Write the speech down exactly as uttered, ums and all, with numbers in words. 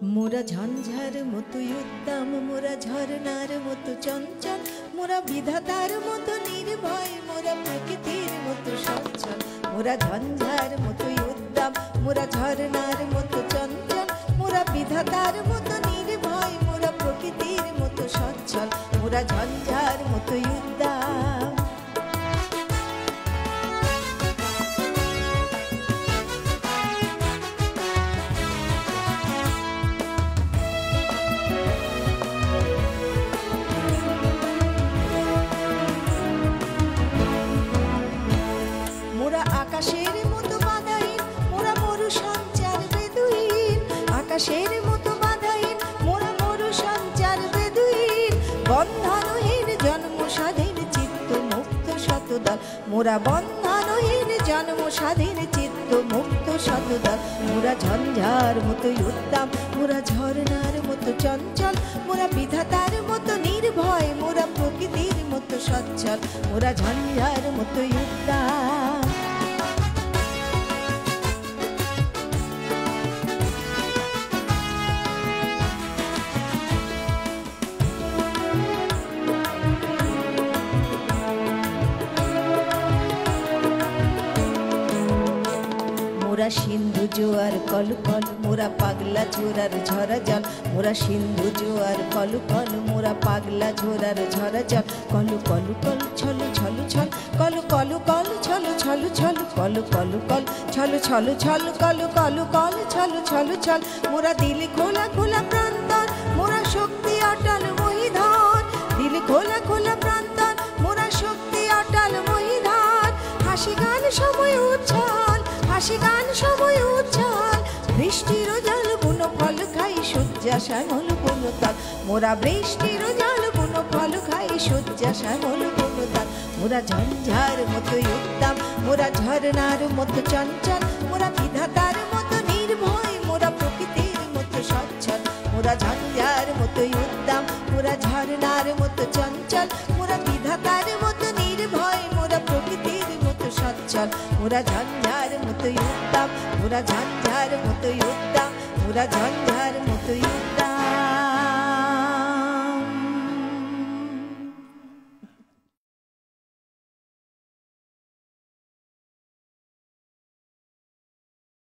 মোরা ঝঞ্ঝার মতো উদ্দাম, মোরা ঝরনার মতো চঞ্চল, মোরা বিধাতার মতো নির্ভয়, মোরা প্রকৃতির মতো সচ্ছল। মোরা ঝঞ্ঝার মতো উদ্দাম, মোরা ঝরনার মতো চঞ্চল, মোরা বিধাতার মতো নির্ভয়, মোরা প্রকৃতির মতো সচ্ছল। মোরা ঝঞ্ঝার মতো উদ্দাম। আকাশের মতো বাধাহীন, মোরা মরু সঞ্চার বেদুইন। আকাশের মতো বাধাহীন, মোরা মরু সঞ্চার বেদুইন। বন্ধনহীন জন্ম স্বাধীন চিত্ত মুক্ত শতদল, মোরা বন্ধনহীন জন্ম স্বাধীন চিত্ত মুক্ত শতদল। মোরা ঝঞ্ঝার মতো উদ্দাম, মোরা ঝরনার মতো চঞ্চল, মোরা বিধাতার মতো নির্ভয়, মোরা প্রকৃতির মতো সচ্ছল। মোরা ঝঞ্ঝার মতো উদ্দাম। মোরা সিন্ধু জোয়ার কলু কল, মোরা পাগলা ঝোরার ঝরা জল। মোরা সিন্ধু জোয়ার কলু কল, মোরা পাগলা ঝোরার ঝরা জল। কলু কলু কল ছলু ছলু ছল, কলু কলু কল ছলু ছলু ছল, কলু কলু কল ছলু ছলু ছল, কলু কলু কল ছলু ছলু ছল। মোরা দিল খোলা খোলা প্রান্তর, মোরা শক্তি অটল মহিধর। দিল খোলা খোলা প্রান্তর, মোরা শক্তি অটল মহিধর। হাসি গান সময় উচ্ছল, হাসি গান সময় উচ্ছল। বৃষ্টির জল বুন ফল খাই সূর্যা শ্যামল বনতল। মোরা বৃষ্টির জল বুন ফল খাই সূর্যা শ্যামল বনতল। মোরা ঝঞ্ঝার মতো উদ্দাম, মোরা ঝরনার মতো চঞ্চল, মোরা বিধাতার মতো নির্ভয়, মোরা প্রকৃতির মতো সচ্ছল। মোরা ঝঞ্ঝার মতো উদ্দাম, মোরা ঝরনার মতো চঞ্চল, মোরা বিধাতার মতো নির্ভয়, মোরা প্রকৃতির মতো সচ্ছল। মোরা ঝঞ্ঝার মতো উদ্দাম, মোরা ঝঞ্ঝার মতো উদ্দাম, মোরা ঝঞ্ঝার মতো